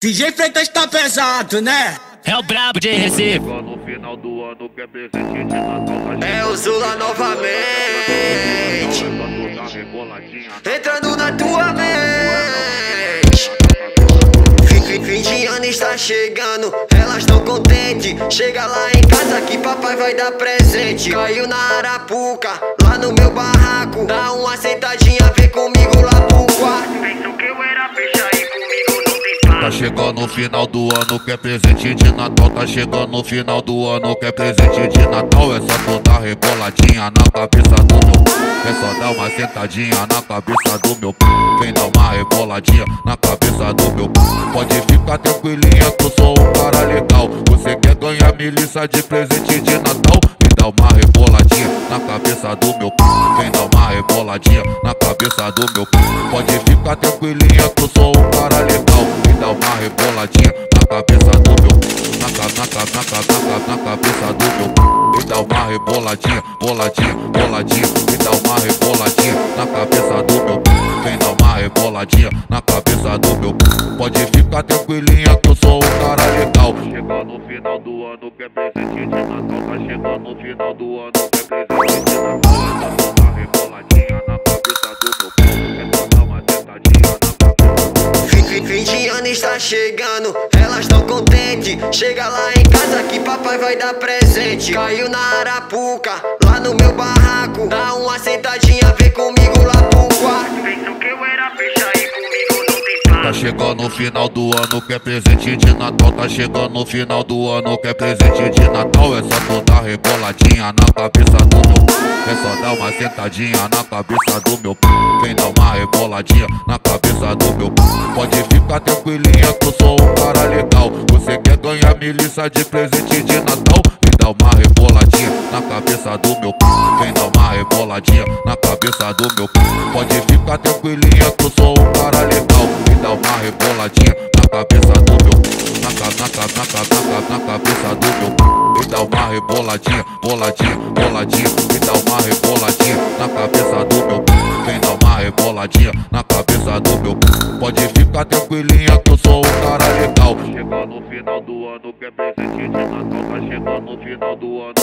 DJ Freitas tá pesado, né? É o brabo de Recife. No final do ano que é presente de Natal. É o Zula novamente, entrando na tua mente. Fim de ano está chegando, elas tão contentes. Chega lá em casa que papai vai dar presente. Caiu na Arapuca, lá no meu barraco. Dá uma sentadinha, vem comigo lá pro quarto. Pensou que eu era bicha aí comigo não tem par. Tá chegando o final do ano que é presente de Natal. Tá chegando o final do ano que é presente de Natal. É só tu dar reboladinha na cabeça do meu. É só dar uma sentadinha na cabeça do meu. Vem dar uma reboladinha na cabeça do meu. Pode ficar tranquilinha que eu sou um cara legal. Você quer ganhar milícia de presente de Natal? Me dá uma reboladinha na cabeça do meu. Vem dar uma reboladinha na cabeça do meu. Pode ficar tranquilinha que eu sou um cara legal. Me dá uma reboladinha na cabeça do meu. Na cabeça do meu. Me dá uma reboladinha, boladinha, boladinha. Me dá uma reboladinha na cabeça do meu. Vem dar uma reboladinha na cabeça do meu. Pode ficar tranquilinha que eu sou um cara legal. Chegando no final do ano que é presente de Natal. Tá chegando no final do ano que é presente de Natal. É só dar uma reboladinha na cabeça do meu. É só dar uma tentadinha na cabeça do meu. Fim de ano está chegando, elas tão contentes. Chega lá em casa que papai vai dar presente. Caiu na Arapuca, lá no meu barraco. Dá uma sentadinha, vem comigo lá pro quarto. Pensou que eu era bicha aí comigo não tem par. Tá chegando o final do ano que é presente de Natal. Tá chegando o final do ano que é presente de Natal. É só tu dar reboladinha na cabeça do meu. É só dar uma sentadinha na cabeça do meu. Vem dar uma reboladinha na cabeça do meu. Pode ficar tranquilinha que eu sou um cara legal. Você quer ganhar milícia de presente de Natal? Me dá uma reboladinha na cabeça do meu. Vem dar uma reboladinha na cabeça do meu. Pode ficar tranquilinha que eu sou um cara legal. Me dá uma reboladinha na cabeça do meu. Na cabeça do meu. Me dá uma reboladinha, boladinha, boladinha. Me dá uma reboladinha na cabeça do meu. Vem dar uma reboladinha na cabeça do meu. Pode ficar tranquilinha que eu sou um cara legal. Chegando no final do ano que é presente de Natal. Tá chegando no final do ano